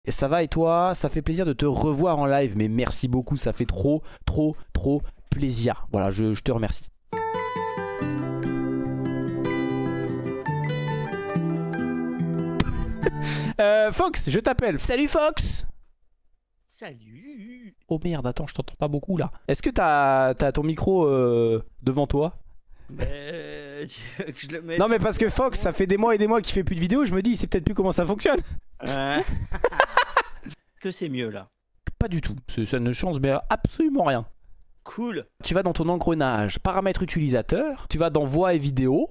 Et ça va et toi? Ça fait plaisir de te revoir en live, mais merci beaucoup, ça fait trop plaisir. Voilà, je te remercie. Fox, je t'appelle. Salut Fox. Salut. Oh merde, attends, je t'entends pas beaucoup là. Est-ce que t'as ton micro devant toi? Mais tu veux que je le mette? Non mais parce que Fox, ça fait des mois et des mois qu'il fait plus de vidéos, je me dis, il sait peut-être plus comment ça fonctionne. Que c'est mieux là? Pas du tout, ça ne change mais absolument rien. Cool. Tu vas dans ton engrenage, paramètres utilisateur, tu vas dans voix et vidéo.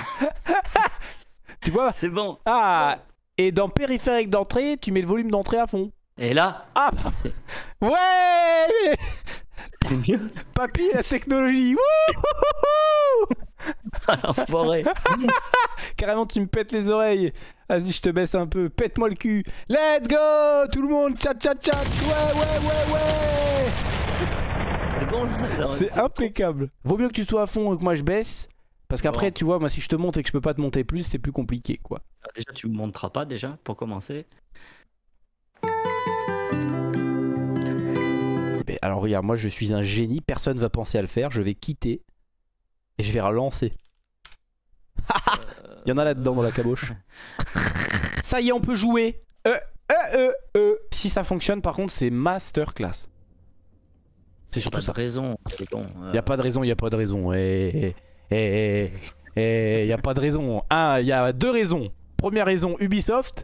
Tu vois? C'est bon. Ah, et dans périphérique d'entrée, tu mets le volume d'entrée à fond. Et là? Ah, ouais. C'est mieux. Papy, la technologie. Enfoiré. Carrément, tu me pètes les oreilles. Vas-y, je te baisse un peu. Pète-moi le cul. Let's go. Tout le monde, chat. Ouais. C'est bon là. C'est impeccable. Vaut mieux que tu sois à fond et que moi je baisse. Parce qu'après, tu vois, moi si je te monte et que je peux pas te monter plus, c'est plus compliqué, quoi. Déjà, tu me montreras pas déjà, pour commencer. Mais alors regarde, moi je suis un génie, personne va penser à le faire. Je vais quitter et je vais relancer. Il y en a là-dedans dans la caboche. Ça y est, on peut jouer. Si ça fonctionne, par contre, c'est masterclass. C'est surtout ça. Raison. Bon, y a pas de raison, y a pas de raison. Y a pas de raison. Il y a deux raisons. Première raison, Ubisoft.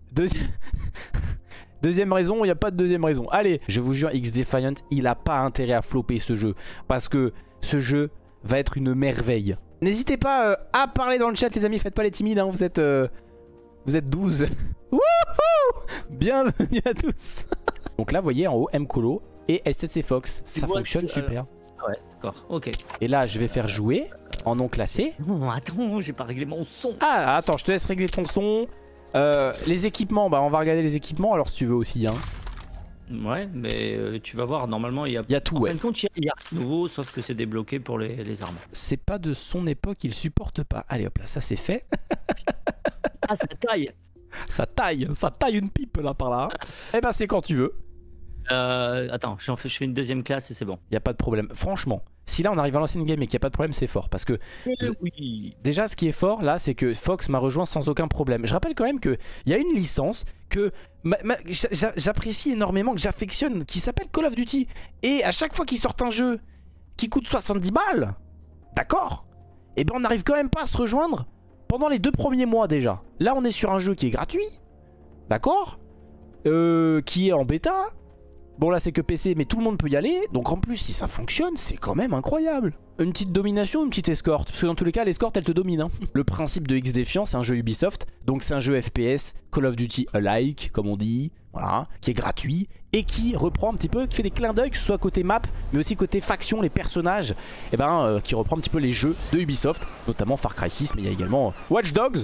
Deuxième raison, il n'y a pas de deuxième raison. Allez, je vous jure, XDefiant, il a pas intérêt à flopper ce jeu. Parce que ce jeu va être une merveille. N'hésitez pas à parler dans le chat, les amis. Faites pas les timides, hein. Vous êtes 12. Wouhou! Bienvenue à tous. Donc là, vous voyez en haut, Mcolo et L7C Fox. Ça fonctionne super. Ouais, d'accord, ok. Et là, je vais faire jouer en non classé. Non, attends, j'ai pas réglé mon son. Ah, attends, je te laisse régler ton son. Les équipements, bah on va regarder les équipements alors si tu veux aussi, hein. Ouais, mais tu vas voir, normalement il y a tout, en fin de compte, il y a rien de nouveau, sauf que c'est débloqué pour les armes. C'est pas de son époque, il supporte pas. Allez hop là, ça c'est fait. Ah, ça taille. Ça taille une pipe là par là. Eh ben c'est quand tu veux. Attends, je fais une deuxième classe et c'est bon. Y a pas de problème. Franchement, si là on arrive à lancer une game et qu'il n'y a pas de problème, c'est fort. Parce que oui. Déjà ce qui est fort là, c'est que Fox m'a rejoint sans aucun problème. Je rappelle quand même qu'il y a une licence que j'apprécie énormément, que j'affectionne, qui s'appelle Call of Duty. Et à chaque fois qu'ils sortent un jeu qui coûte 70 balles, d'accord, et ben on n'arrive quand même pas à se rejoindre pendant les 2 premiers mois déjà. Là on est sur un jeu qui est gratuit, d'accord, qui est en bêta. Bon là c'est que PC mais tout le monde peut y aller. Donc en plus si ça fonctionne c'est quand même incroyable. Une petite domination, une petite escorte. Parce que dans tous les cas l'escorte elle te domine, hein. Le principe de XDefiant, c'est un jeu Ubisoft. Donc c'est un jeu FPS, Call of Duty alike comme on dit. Voilà, qui est gratuit. Et qui reprend un petit peu, qui fait des clins d'œil, que ce soit côté map mais aussi côté faction, les personnages. Et ben qui reprend un petit peu les jeux de Ubisoft. Notamment Far Cry 6 mais il y a également Watch Dogs.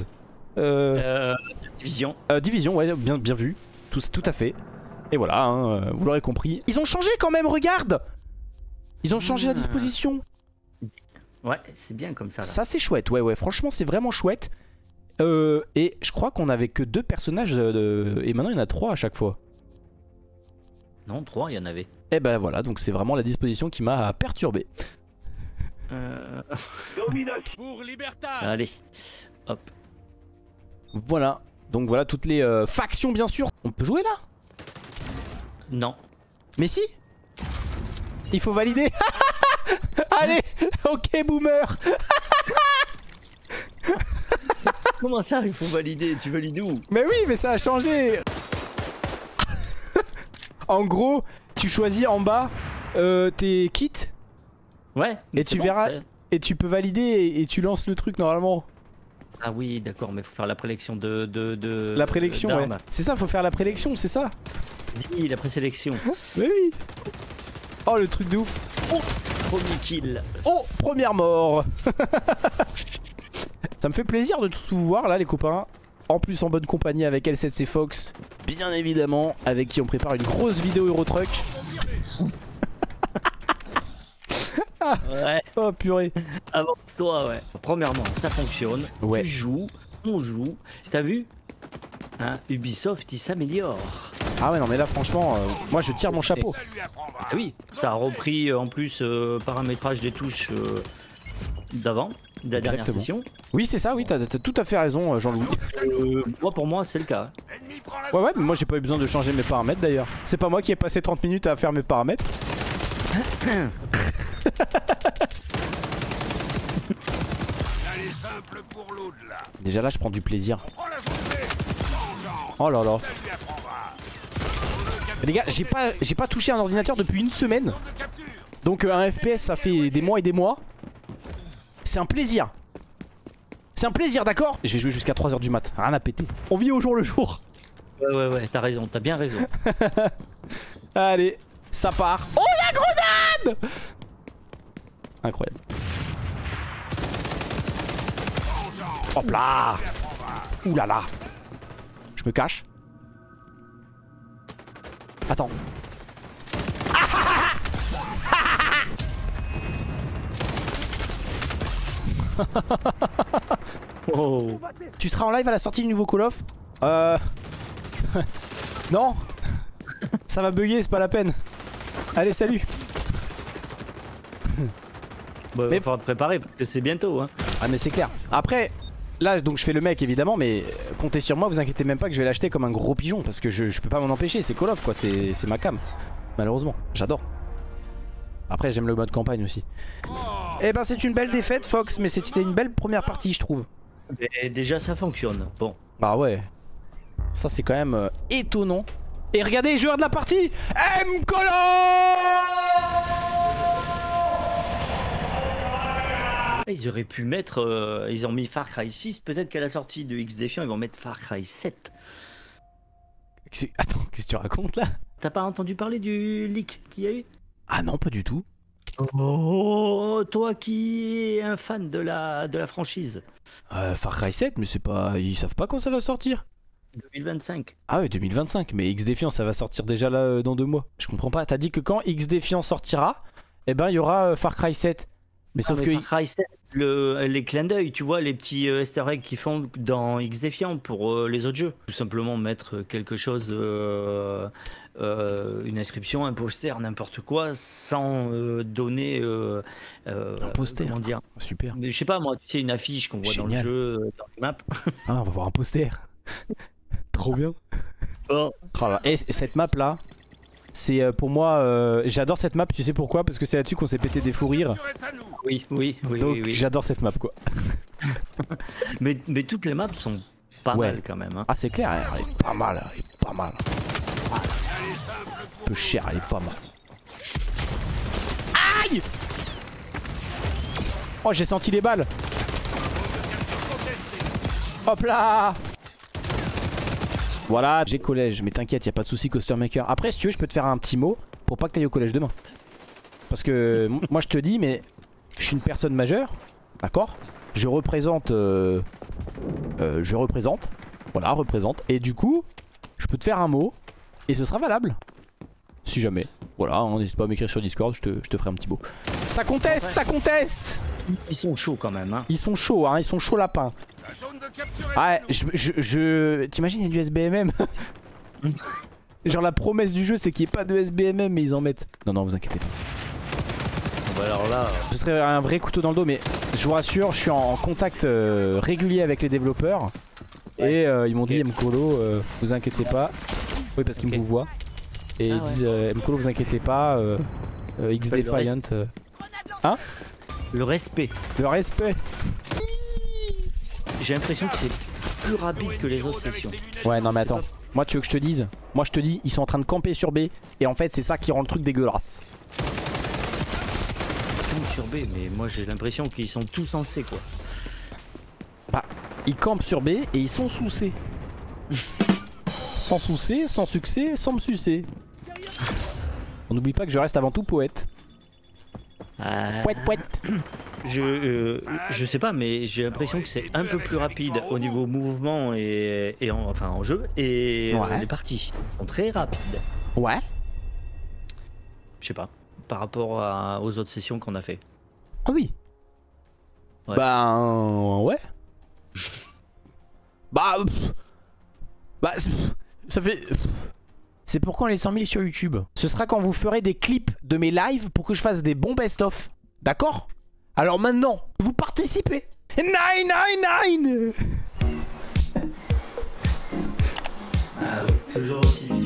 Division. Division, ouais, bien vu. Tout à fait. Et voilà, hein, vous l'aurez compris. Ils ont changé quand même, regarde. Ils ont changé la disposition. Ouais, c'est bien comme ça là. Ça c'est chouette, ouais, franchement c'est vraiment chouette. Et je crois qu'on avait que 2 personnages et maintenant il y en a 3 à chaque fois. Non, 3, il y en avait. Et ben voilà, donc c'est vraiment la disposition qui m'a perturbé. Pour Libertad. Allez, hop. Voilà, donc voilà toutes les factions bien sûr. On peut jouer là? Non. Mais si. Il faut valider. Allez, ok boomer. Comment ça, il faut valider? Tu valides où? Mais oui, mais ça a changé. En gros, tu choisis en bas tes kits. Ouais. Et tu verras. Et tu peux valider et tu lances le truc normalement. Ah oui, d'accord, mais faut faire la prélection de la prélection, ouais. C'est ça, faut faire la prélection, c'est ça. Oui, la présélection. Mais oui. Oh, le truc de ouf. Oh, premier kill. Oh, première mort. Ça me fait plaisir de tous vous voir là les copains. En plus en bonne compagnie avec L7C Fox, bien évidemment, avec qui on prépare une grosse vidéo Eurotruck. Ouais. Oh purée. Avance-toi, ouais. Premièrement, ça fonctionne. Ouais. Tu joues, on joue. T'as vu, hein, Ubisoft, il s'améliore. Ah ouais non mais là franchement moi je tire mon chapeau. Ah oui, ça a repris en plus paramétrage des touches d'avant, de la dernière Exactement. session. Oui c'est ça, oui t'as tout à fait raison Jean-Louis. Moi pour moi c'est le cas. Ouais mais moi j'ai pas eu besoin de changer mes paramètres d'ailleurs. C'est pas moi qui ai passé 30 minutes à faire mes paramètres. Déjà là je prends du plaisir. Oh là là. Les gars j'ai pas touché un ordinateur depuis une semaine. Donc un FPS ça fait des mois et des mois. C'est un plaisir. C'est un plaisir d'accord. Je vais jouer jusqu'à 3h du mat, rien à péter. On vit au jour le jour. Ouais t'as raison, t'as bien raison. Allez, ça part. Oh la grenade! Incroyable. Hop là! Ouh là là! Je me cache. Attends. Oh. Tu seras en live à la sortie du nouveau Call of? Non. Ça va bugger, c'est pas la peine. Allez, salut. Bah, Mais- va falloir te préparer parce que c'est bientôt hein. Ah mais c'est clair. Après, là donc je fais le mec évidemment, mais comptez sur moi, vous inquiétez même pas que je vais l'acheter comme un gros pigeon parce que je peux pas m'en empêcher, c'est Call of quoi, c'est ma cam. Malheureusement, j'adore. Après j'aime le mode campagne aussi. Eh ben c'est une belle défaite Fox, mais c'était une belle première partie je trouve. Et déjà ça fonctionne. Bon. Bah ouais. Ça c'est quand même étonnant. Et regardez, joueur de la partie, Mkolo! Ils auraient pu mettre, ils ont mis Far Cry 6, peut-être qu'à la sortie de X Defiant ils vont mettre Far Cry 7. Attends, qu'est-ce que tu racontes là? T'as pas entendu parler du leak qu'il y a eu? Ah non, pas du tout. Oh, toi qui es un fan de la franchise. Far Cry 7, mais c'est pas... Ils savent pas quand ça va sortir. 2025. Ah ouais, 2025, mais X Defiant ça va sortir déjà là dans 2 mois. Je comprends pas, t'as dit que quand X Defiant sortira, eh ben il y aura Far Cry 7. Mais sauf que... Far Cry 7, les clins d'œil, tu vois, les petits easter eggs qu'ils font dans X Defiant pour les autres jeux. Tout simplement mettre quelque chose, une inscription, un poster, n'importe quoi, sans donner... Un poster. Comment dire? Super. Mais je sais pas, moi, tu sais, une affiche qu'on voit dans le Génial. jeu, dans les maps. Ah, on va voir un poster. Trop bien. Oh. Oh là. Et cette map là, c'est pour moi, j'adore cette map, tu sais pourquoi? Parce que c'est là-dessus qu'on s'est pété des fous rires. Oui. Donc j'adore cette map quoi. Mais toutes les maps sont pas Ouais. mal quand même. Hein. Ah c'est clair, elle est pas mal, elle est pas mal. Un peu cher, elle est pas mal. Aïe! Oh j'ai senti les balles. Hop là! Voilà, j'ai collège, mais t'inquiète, y a pas de souci Coaster Maker. Après si tu veux je peux te faire un petit mot pour pas que t'ailles au collège demain. Parce que moi je te dis, mais je suis une personne majeure, d'accord? Je représente, voilà, représente. Et du coup, je peux te faire un mot et ce sera valable. Si jamais. Voilà, n'hésite pas à m'écrire sur Discord, je te ferai un petit mot. Ça conteste, ça conteste! Ils sont chauds quand même. Hein. Ils sont chauds, hein, ils sont chauds lapins. Ah, t'imagines, il y a du SBMM. Genre la promesse du jeu c'est qu'il n'y ait pas de SBMM mais ils en mettent. Non, vous inquiétez pas. Bon, alors là, Ce serait un vrai couteau dans le dos, mais je vous rassure, je suis en contact régulier avec les développeurs. Et ils m'ont dit Mkolo, vous inquiétez pas. Oui, parce qu'ils me vous voient. Et ils disent Mkolo, vous inquiétez pas. X Ouais, Defiant. Hein? le respect. Le respect. J'ai l'impression que c'est plus rapide que les autres sessions. Ouais, non, mais attends. Moi, tu veux que je te dise? Moi, je te dis, ils sont en train de camper sur B. Et en fait, c'est ça qui rend le truc dégueulasse. Tout sur B, mais moi j'ai l'impression qu'ils sont tous en C quoi. Bah, ils campent sur B et ils sont sous C. Sans sous C, sans succès, sans me sucer. On n'oublie pas que je reste avant tout poète. Poète, poète. Je sais pas, mais j'ai l'impression que c'est un peu plus rapide au niveau mouvement enfin en jeu et Ouais. les parties sont très rapides. Ouais. Je sais pas, par rapport aux autres sessions qu'on a fait. Ah oui. Ouais. Bah ouais. Bah ça fait c'est pour quand les 100 000 sur YouTube. Ce sera quand vous ferez des clips de mes lives pour que je fasse des bons best-of. D'accord? Alors maintenant, vous participez. 999. Ah ouais, toujours aussi bien.